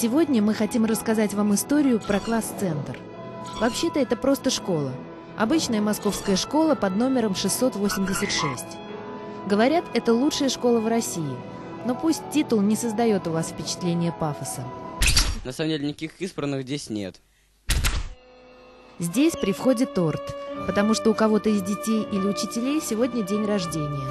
Сегодня мы хотим рассказать вам историю про класс-центр. Вообще-то это просто школа. Обычная московская школа под номером 686. Говорят, это лучшая школа в России. Но пусть титул не создает у вас впечатления пафоса. На самом деле никаких избранных здесь нет. Здесь при входе торт, потому что у кого-то из детей или учителей сегодня день рождения.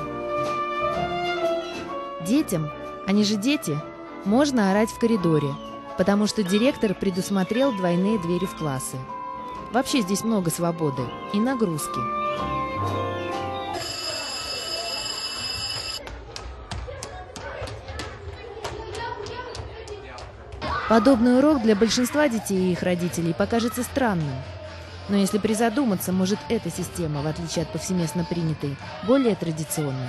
Детям, они же дети, можно орать в коридоре, потому что директор предусмотрел двойные двери в классы. Вообще здесь много свободы и нагрузки. Подобный урок для большинства детей и их родителей покажется странным. Но если призадуматься, может, эта система, в отличие от повсеместно принятой, более традиционная.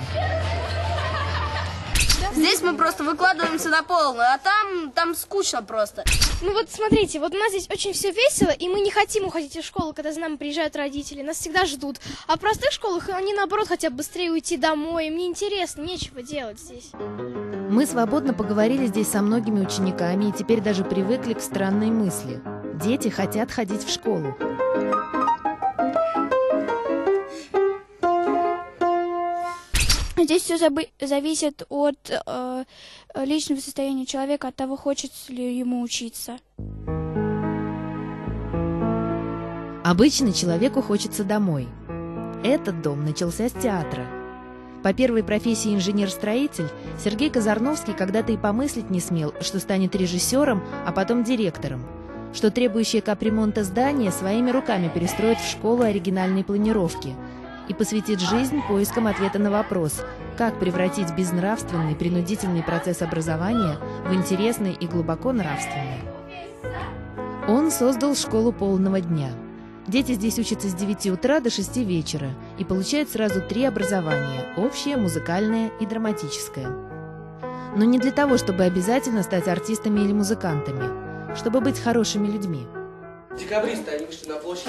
Здесь мы просто выкладываемся на полную, а там скучно просто. Ну вот смотрите, вот у нас здесь очень все весело, и мы не хотим уходить из школы, когда за нами приезжают родители, нас всегда ждут. А в простых школах они, наоборот, хотят быстрее уйти домой, им неинтересно, нечего делать здесь. Мы свободно поговорили здесь со многими учениками и теперь даже привыкли к странной мысли. Дети хотят ходить в школу. Здесь все зависит от личного состояния человека, от того, хочется ли ему учиться. Обычно человеку хочется домой. Этот дом начался с театра. По первой профессии инженер-строитель Сергей Казарновский когда-то и помыслить не смел, что станет режиссером, а потом директором, что требующее капремонта здание своими руками перестроит в школу оригинальной планировки и посвятит жизнь поискам ответа на вопрос, как превратить безнравственный, принудительный процесс образования в интересный и глубоко нравственный. Он создал школу полного дня. Дети здесь учатся с 9 утра до 6 вечера и получают сразу 3 образования – общее, музыкальное и драматическое. Но не для того, чтобы обязательно стать артистами или музыкантами, чтобы быть хорошими людьми. Декабристы, они вышли на площадь.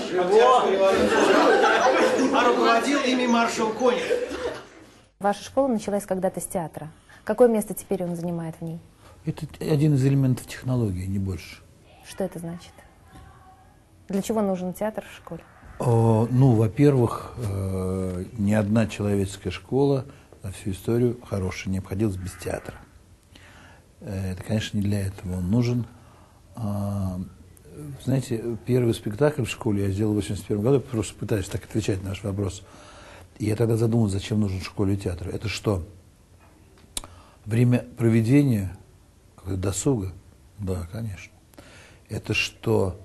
А руководил ими маршал Конев. Ваша школа началась когда-то с театра. Какое место теперь он занимает в ней? Это один из элементов технологии, не больше. Что это значит? Для чего нужен театр в школе? Ну, во-первых, ни одна человеческая школа на всю историю хорошая не обходилась без театра. Это, конечно, не для этого он нужен. Знаете, первый спектакль в школе я сделал в 1981 году, просто пытаюсь так отвечать на ваш вопрос. И я тогда задумался, зачем нужен школе театр. Это что? Время проведения досуга? Да, конечно. Это что?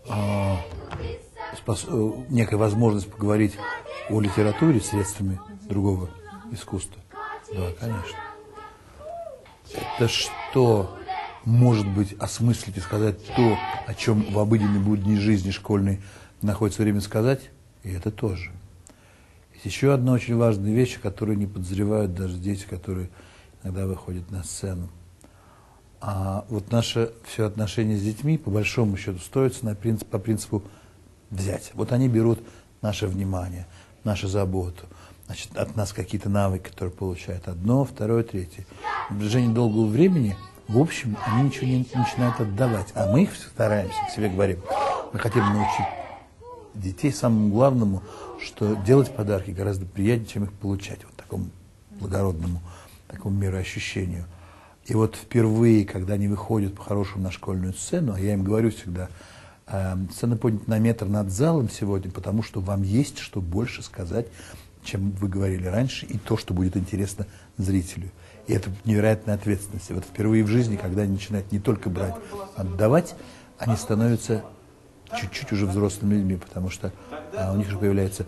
Некая возможность поговорить о литературе средствами другого искусства? Да, конечно. Это что? Может быть, осмыслить и сказать то, о чем в обыденной будней жизни школьной находится время сказать, и это тоже. Есть еще одна очень важная вещь, которую не подозревают даже дети, которые иногда выходят на сцену. А вот наше все отношение с детьми, по большому счету, строится по принципу взять. Вот они берут наше внимание, нашу заботу, значит, от нас какие-то навыки, которые получают одно, второе, третье. В протяжении долгого времени, в общем, они ничего не начинают отдавать. А мы их стараемся, к себе говорим, мы хотим научить детей самому главному, что делать подарки гораздо приятнее, чем их получать. Вот такому благородному, такому мироощущению. И вот впервые, когда они выходят по-хорошему на школьную сцену, а я им говорю всегда, сцена поднята на метр над залом сегодня, потому что вам есть что больше сказать, чем вы говорили раньше, и то, что будет интересно зрителю. И это невероятная ответственность. И вот впервые в жизни, когда они начинают не только брать, а отдавать, они становятся чуть-чуть уже взрослыми людьми, потому что у них же появляется,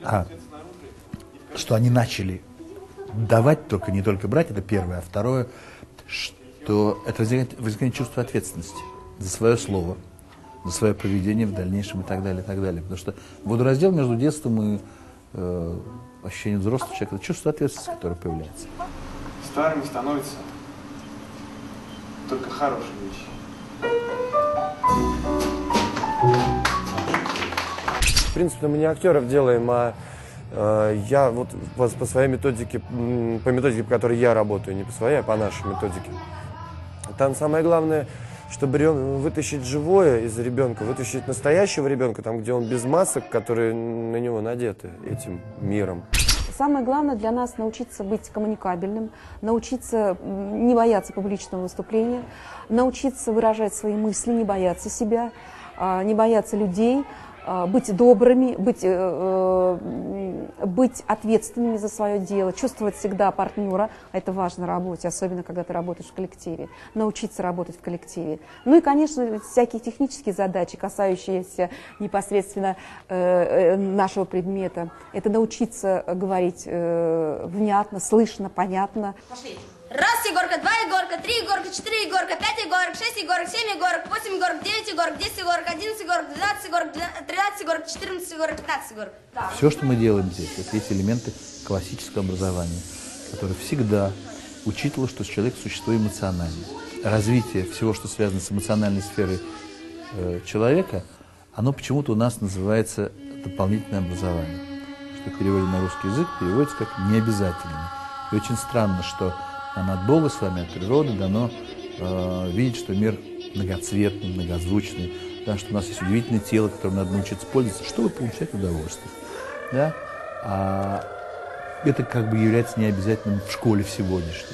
что они начали давать, только не только брать, это первое, а второе, что это возникает чувство ответственности за свое слово, за свое поведение в дальнейшем и так далее, и так далее. Потому что водораздел между детством и ощущением взрослого человека, это чувство ответственности, которое появляется. Старыми становятся только хорошие вещи. В принципе, мы не актеров делаем, а я вот по своей методике, по методике, по которой я работаю, не по своей, а по нашей методике. Там самое главное чтобы вытащить живое из ребенка, вытащить настоящего ребенка, там, где он без масок, которые на него надеты этим миром. Самое главное для нас научиться быть коммуникабельным, научиться не бояться публичного выступления, научиться выражать свои мысли, не бояться себя, не бояться людей, быть добрыми, быть ответственными за свое дело, чувствовать всегда партнера, это важно в работе, особенно когда ты работаешь в коллективе, научиться работать в коллективе. Ну и, конечно, всякие технические задачи, касающиеся непосредственно нашего предмета, это научиться говорить внятно, слышно, понятно. Пошли. Раз Егорка, два Егорка, три Егорка, четыре Егорка, пять Егорок, шесть Егорок, семь Егорок, восемь Егорок, девять Егорок, 10 Егорок, 11 Егорок, 12 Егорок, 13 Егорок, 14 Егорок, 15 Егорок. Все, что мы делаем здесь, это есть элементы классического образования, которое всегда учитывало, что человек – существо эмоциональное. Развитие всего, что связано с эмоциональной сферой человека, оно почему-то у нас называется дополнительное образование, что в переводе на русский язык переводится как необязательное. И очень странно, что нам от Бога с вами, от природы дано видеть, что мир многоцветный, многозвучный, да, что у нас есть удивительное тело, которым надо научиться пользоваться, чтобы получать удовольствие. Да? А это как бы является необязательным в школе в сегодняшней.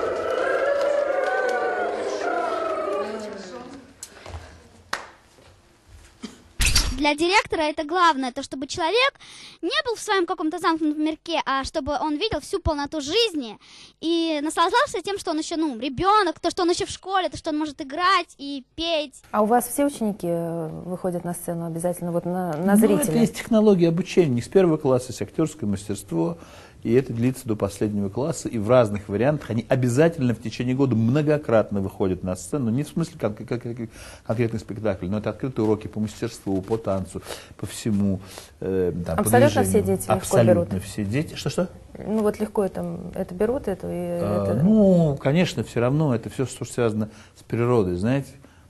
Для директора это главное, то чтобы человек не был в своем каком-то замкнутом мирке, а чтобы он видел всю полноту жизни и наслаждался тем, что он еще, ребенок, то, что он еще в школе, то, что он может играть и петь. А у вас все ученики выходят на сцену обязательно вот на зрителя? Это есть технология обучения. Не с первого класса есть актерское мастерство, и это длится до последнего класса, и в разных вариантах они обязательно в течение года многократно выходят на сцену, не в смысле конкретный спектакль, но это открытые уроки по мастерству, по танцу, по всему. Абсолютно все дети легко берут? Абсолютно все дети. Что-что? Ну вот легко это берут, Ну, конечно, все равно это все, что связано с природой, знаете.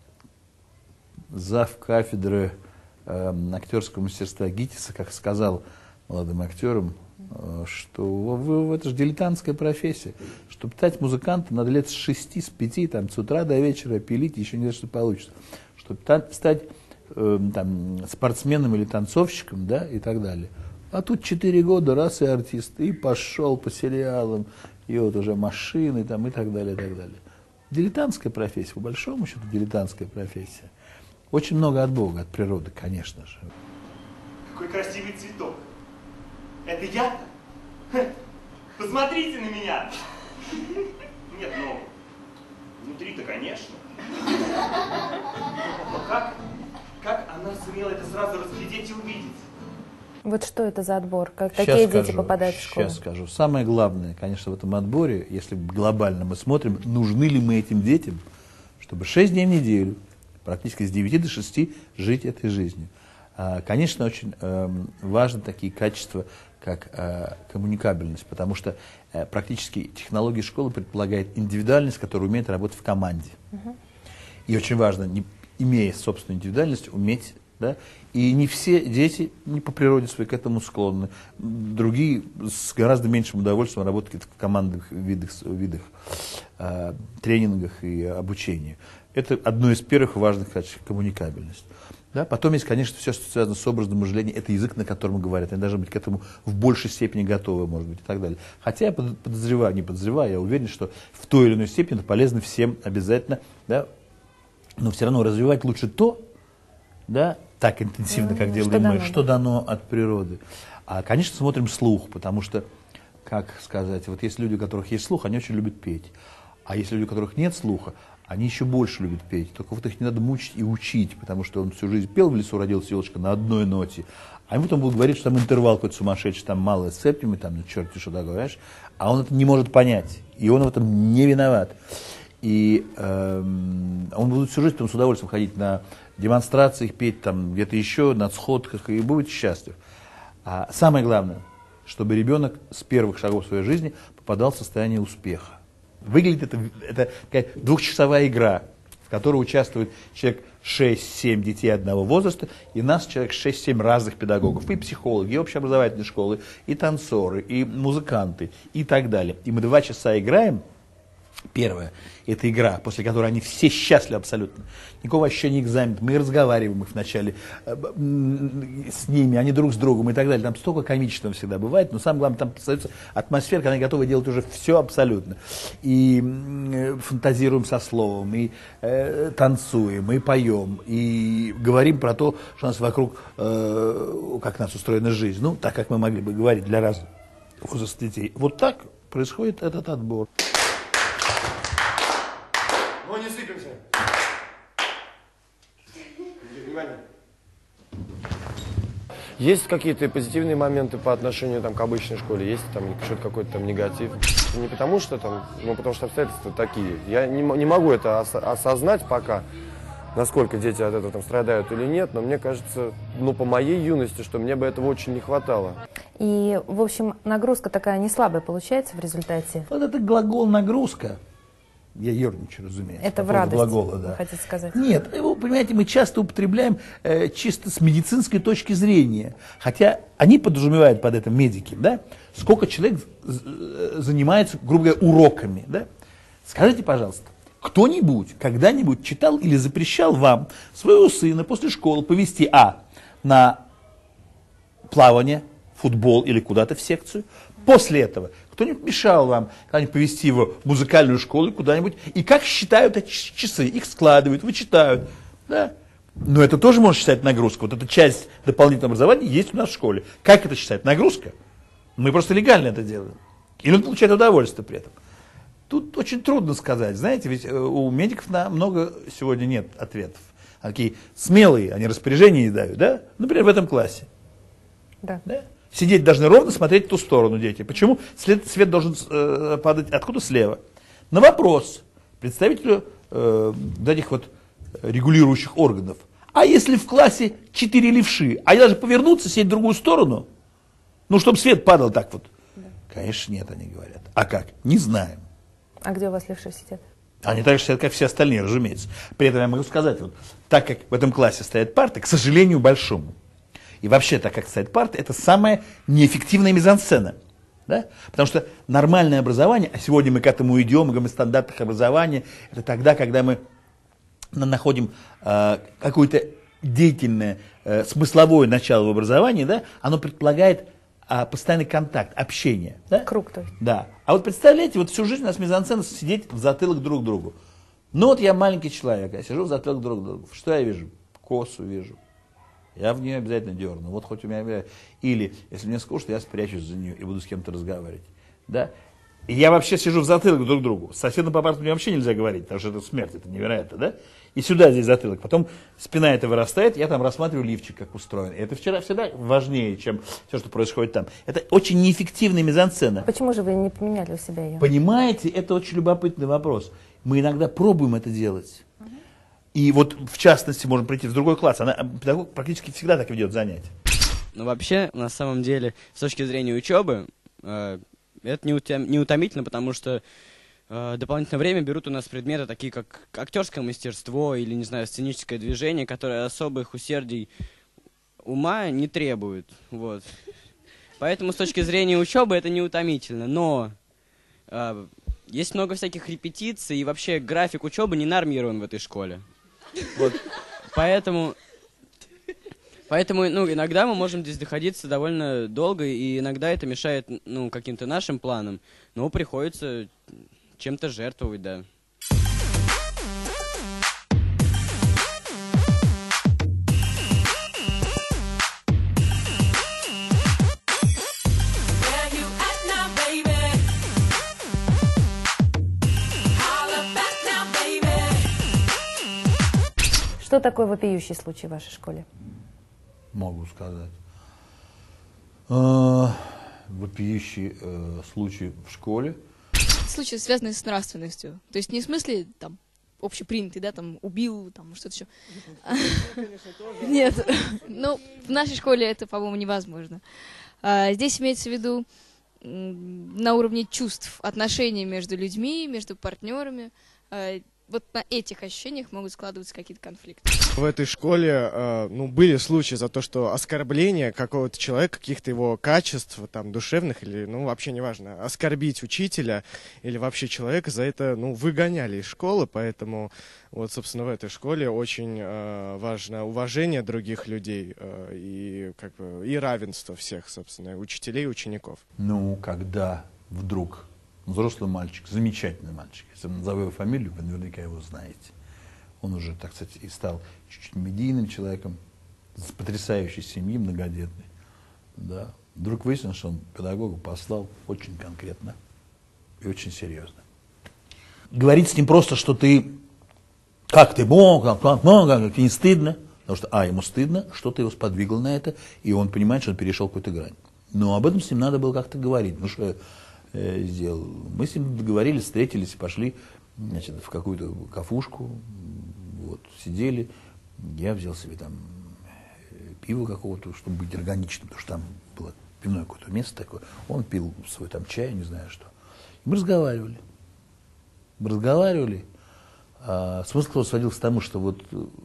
Зав. Кафедры актерского мастерства ГИТИСа, как сказал молодым актерам, что это же дилетантская профессия. Чтобы стать музыкантом, надо лет с 6, с 5, там, с утра до вечера пилить, еще не знаю, что получится. Чтобы стать спортсменом или танцовщиком, да, и так далее. А тут 4 года, раз и артист, и пошел по сериалам, и вот уже машины, там, и так далее, и так далее. Дилетантская профессия, по большому счету, дилетантская профессия. Очень много от Бога, от природы, конечно же. Какой красивый цветок. Это я-то? Посмотрите на меня. Нет, внутри-то, конечно. Но как она сумела это сразу разглядеть и увидеть? Вот что это за отбор? Какие дети попадают в школу? Сейчас скажу. Самое главное, конечно, в этом отборе, если глобально мы смотрим, нужны ли мы этим детям, чтобы 6 дней в неделю, практически с 9 до 6 жить этой жизнью. Конечно, очень важны такие качества, как коммуникабельность, потому что практически технология школы предполагает индивидуальность, которая умеет работать в команде. И очень важно, имея собственную индивидуальность, уметь, да, и не все дети не по природе своей к этому склонны. Другие с гораздо меньшим удовольствием работают в командных видах тренингах и обучения. Это одно из первых важных качеств – коммуникабельность. Да? Потом есть, конечно, все, что связано с образом мышления, это язык, на котором говорят. Они должны быть к этому в большей степени готовы, может быть, и так далее. Хотя я подозреваю, я уверен, что в той или иной степени это полезно всем обязательно, да? Но все равно развивать лучше то, да, так интенсивно, как делаем мы, что дано от природы. А, конечно, смотрим слух, потому что, как сказать, вот есть люди, у которых есть слух, они очень любят петь. А есть люди, у которых нет слуха, они еще больше любят петь. Только вот их не надо мучить и учить, потому что он всю жизнь пел в лесу, родилась елочка на одной ноте. А ему там будут говорить, что там интервал какой-то сумасшедший, там малое септимы, там, ну, черт, что такое, понимаешь? А он это не может понять, и он в этом не виноват. И он будет всю жизнь там, с удовольствием ходить на демонстрациях, петь там где-то еще, на сходках, и будет счастлив. А самое главное, чтобы ребенок с первых шагов своей жизни попадал в состояние успеха. Выглядит это такая двухчасовая игра, в которой участвует человек 6-7 детей одного возраста, и нас человек 6-7 разных педагогов, и психологи, и общеобразовательные школы, и танцоры, и музыканты, и так далее. И мы 2 часа играем, Первое – это игра, после которой они все счастливы абсолютно. Никакого ощущения экзамена. Мы разговариваем их вначале с ними, они друг с другом и так далее. Там столько комичного всегда бывает, но самое главное, там остается атмосфера, когда они готовы делать уже все абсолютно. И фантазируем со словом, и танцуем, и поем, и говорим про то, что у нас вокруг, как у нас устроена жизнь. Ну, так, как мы могли бы говорить для разных возраста детей. Вот так происходит этот отбор. Ну, не сыпемся. Внимание. Есть какие-то позитивные моменты по отношению там, к обычной школе? Есть там что-то какой-то там негатив? Не потому что там, ну потому что обстоятельства такие. Я не могу это осознать пока, насколько дети от этого там страдают или нет, но мне кажется, ну по моей юности, что мне бы этого очень не хватало. И, в общем, нагрузка такая не слабая получается в результате? Вот это глагол «нагрузка». Я ерничаю, разумеется. Это в радость, глагола, да. хотите сказать? Нет, вы понимаете, мы часто употребляем чисто с медицинской точки зрения. Хотя они подразумевают под это медики, да? Сколько человек занимается, грубо говоря, уроками, да? Скажите, пожалуйста, кто-нибудь когда-нибудь читал или запрещал вам своего сына после школы повезти на плавание, футбол или куда-то в секцию? После этого кто-нибудь мешал вам когда-нибудь повезти его в музыкальную школу куда-нибудь? И как считают эти часы? Их складывают, вычитают. Да? Но это тоже можно считать нагрузкой. Вот эта часть дополнительного образования есть у нас в школе. Как это считать? Нагрузка? Мы просто легально это делаем. Или он получает удовольствие при этом. Тут очень трудно сказать. Знаете, ведь у медиков на много сегодня нет ответов. Они такие смелые, они распоряжения не дают. Да? Например, в этом классе. Да. Да? Сидеть должны ровно, смотреть в ту сторону, дети. Почему свет должен падать откуда? Слева. На вопрос представителю этих вот регулирующих органов. А если в классе 4 левши, они должны повернуться, сесть в другую сторону? Ну, чтобы свет падал так вот. Да. Конечно, нет, они говорят. А как? Не знаем. А где у вас левши сидят? Они так же сидят, как все остальные, разумеется. При этом я могу сказать, вот, так как в этом классе стоят парты, к сожалению, большому. И вообще, так как стоит парты, это самая неэффективная мизансцена. Да? Потому что нормальное образование, а сегодня мы к этому идем, мы говорим о стандартах образования, это тогда, когда мы находим какое-то деятельное, смысловое начало в образовании, да, оно предполагает постоянный контакт, общение. Да? Круг то есть. Да. А вот представляете, вот всю жизнь у нас мизансцена сидеть в затылок друг к другу. Ну вот я маленький человек, я сижу в затылок друг к другу. Что я вижу? Косу вижу. Я в нее обязательно дерну. Вот хоть у меня... Или, если мне скучно, я спрячусь за нее и буду с кем-то разговаривать. Да? И я вообще сижу в затылок друг к другу. С соседом по парту мне вообще нельзя говорить, потому что это смерть, это невероятно. Да? И сюда здесь затылок. Потом спина эта вырастает, я там рассматриваю лифчик, как устроен. И это всегда важнее, чем все, что происходит там. Это очень неэффективная мизансцена. Почему же вы не поменяли у себя ее? Понимаете, это очень любопытный вопрос. Мы иногда пробуем это делать. И вот, в частности, можем прийти в другой класс. Педагог практически всегда так ведет занятия. Ну, вообще, на самом деле, с точки зрения учебы, это не утомительно, потому что дополнительное время берут у нас предметы, такие как актерское мастерство или, не знаю, сценическое движение, которые особых усердий ума не требуют. Вот. Поэтому с точки зрения учебы это не утомительно. Но есть много всяких репетиций, и вообще график учебы не нормирован в этой школе. Вот. Поэтому ну, иногда мы можем здесь находиться довольно долго, и иногда это мешает ну, каким-то нашим планам, но приходится чем-то жертвовать, да. Что такое вопиющий случай в вашей школе? Могу сказать. Вопиющий случай в школе. Случаи, связанные с нравственностью. То есть не в смысле там общепринятый, да, там убил, там что-то еще. Нет, ну в нашей школе это, по-моему, невозможно. Здесь имеется в виду на уровне чувств, отношений между людьми, между партнерами. вот на этих ощущениях могут складываться какие-то конфликты. В этой школе были случаи за то, что оскорбление какого-то человека, каких-то его качеств, там, душевных или, вообще неважно, оскорбить учителя или вообще человека, за это, выгоняли из школы, поэтому вот, собственно, в этой школе очень важно уважение других людей и равенство всех, собственно, учителей и учеников. Когда вдруг взрослый мальчик, замечательный мальчик, если я назову его фамилию, вы наверняка его знаете. Он уже, так сказать, и стал чуть-чуть медийным человеком, с потрясающей семьи, многодетной. Да. Вдруг выяснилось, что он педагога послал очень конкретно и очень серьезно. Говорить с ним просто, что ты, как ты мог, как не стыдно, потому что, ему стыдно, что-то его сподвигло на это, и он понимает, что он перешел какую-то грань. Но об этом с ним надо было как-то говорить. Что сделал? Мы с ним договорились, встретились, пошли, в какую-то кафушку, вот, сидели. Я взял себе там пиво какого-то, чтобы быть органичным, потому что там было пивное какое-то место такое. Он пил свой там чай, не знаю что. И мы разговаривали. Смысл сводился к тому, что вот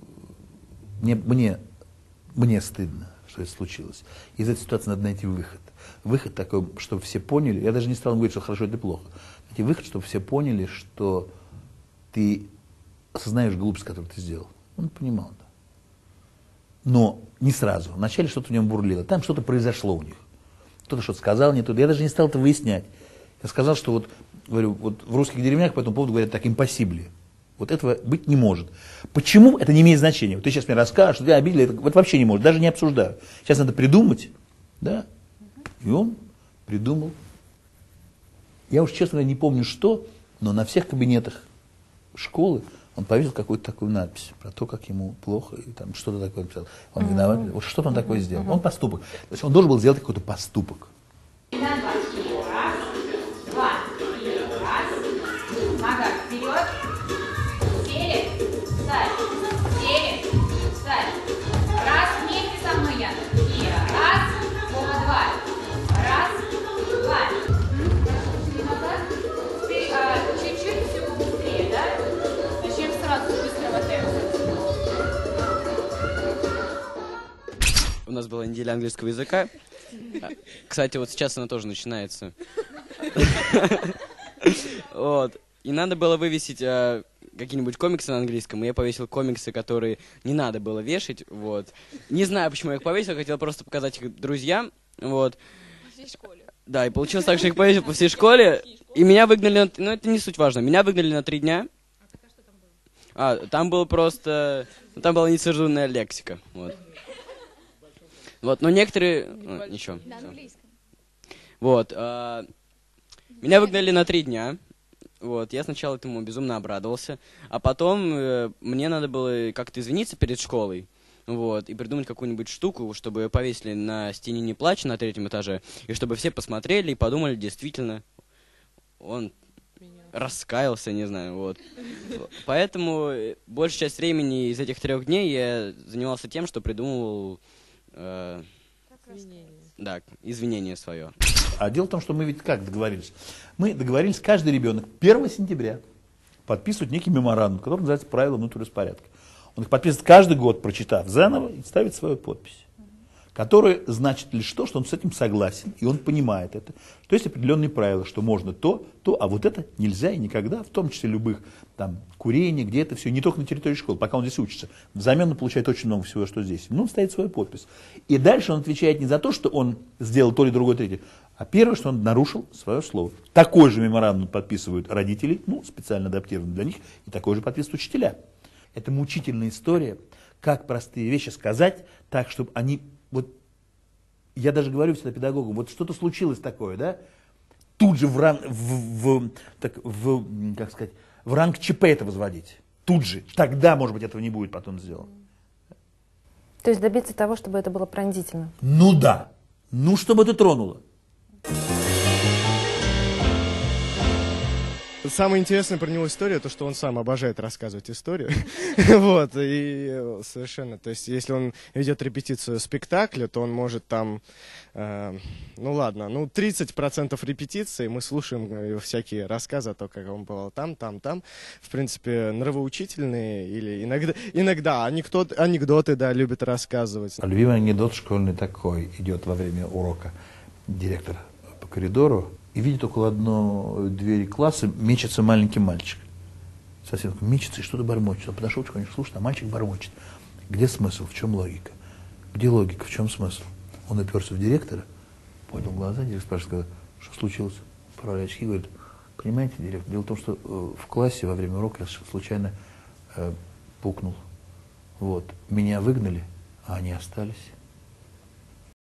мне стыдно, что это случилось. Из этой ситуации надо найти выход. Выход такой, чтобы все поняли, я даже не стал говорить, что хорошо или плохо. Найти выход, чтобы все поняли, что ты осознаешь глупость, которую ты сделал. Он понимал, да. Но не сразу. Вначале что-то в нем бурлило. Там что-то произошло у них. Кто-то что-то сказал не то. Я даже не стал это выяснять. Я сказал, что говорю, в русских деревнях по этому поводу говорят так, импосибли. Вот этого быть не может. Почему? Это не имеет значения. Вот ты сейчас мне расскажешь, что тебя обидели, это вообще не может, даже не обсуждаю. Сейчас надо придумать, да? И он придумал. Я уж, честно говоря, не помню что, но на всех кабинетах школы он повесил какую-то такую надпись про то, как ему плохо, и там что-то такое написал. Он виноват, вот что-то он такое сделал. Он поступок. То есть он должен был сделать какой-то поступок. Нога вперед. Сели. Встать. Сели. Встать. Раз. Вместе со мной, Яна. И раз. Два. Раз. Два. Назад. Теперь чуть-чуть все быстрее, да? Зачем сразу быстрого темпа? У нас была неделя английского языка. Кстати, вот сейчас она тоже начинается. Вот. И надо было вывесить какие-нибудь комиксы на английском, и я повесил комиксы, которые не надо было вешать, вот. Не знаю, почему я их повесил, хотел просто показать их друзьям, вот. По всей школе. Да, и получилось так, что я их повесил по всей школе, и меня выгнали, это не суть важно, меня выгнали на 3 дня. Там было просто, там была нецензурная лексика, вот. Вот, но некоторые, ничего. Вот, меня выгнали на 3 дня. Вот, я сначала этому безумно обрадовался, а потом мне надо было как-то извиниться перед школой, вот, и придумать какую-нибудь штуку, чтобы повесили на стене «Не плачь» на 3-м этаже, и чтобы все посмотрели и подумали, действительно, он раскаялся, не знаю, вот. Поэтому большую часть времени из этих 3 дней я занимался тем, что придумывал извинение свое. А дело в том, что мы ведь как договорились? Мы договорились, каждый ребенок 1 сентября подписывает некий меморандум, который называется «Правила внутреннего распорядка». Он их подписывает каждый год, прочитав заново, и ставит свою подпись, которая значит лишь то, что он с этим согласен, и он понимает это. То есть определенные правила, что можно то, а вот это нельзя и никогда, в том числе любых там курения, где это все, не только на территории школы, пока он здесь учится. Взамен он получает очень много всего, что здесь. Но он ставит свою подпись. И дальше он отвечает не за то, что он сделал то или другое, третье, а первое, что он нарушил свое слово. Такой же меморандум подписывают родители, специально адаптированный для них, и такой же подписывают учителя. Это мучительная история, как простые вещи сказать так, чтобы они... Вот я даже говорю всегда педагогам, вот что-то случилось такое, да, тут же в ранг ЧП это возводить. Тут же. Тогда, может быть, этого не будет потом сделано. То есть добиться того, чтобы это было пронзительно? Ну да. Чтобы это тронуло. Самое интересное про него история, то, что он сам обожает рассказывать историю. Вот, и совершенно, то есть, если он ведет репетицию спектакля, то он может там, ну ладно, 30% репетиции, мы слушаем всякие рассказы о том, как он бывал там. В принципе, нравоучительные или иногда анекдоты, да, любит рассказывать. Любимый анекдот школьный такой: идет во время урока директор по коридору и видит около одной двери класса мечется маленький мальчик. Совсем мечется и что-то бормочет. Он подошел, конечно, слушает, а мальчик бормочет. Где смысл? В чем логика? Где логика? В чем смысл? Он уперся в директора, поднял глаза, директор спрашивает, что случилось? Поправляя очки, говорит: понимаете, директор, дело в том, что в классе во время урока я случайно пукнул. Вот. Меня выгнали, а они остались.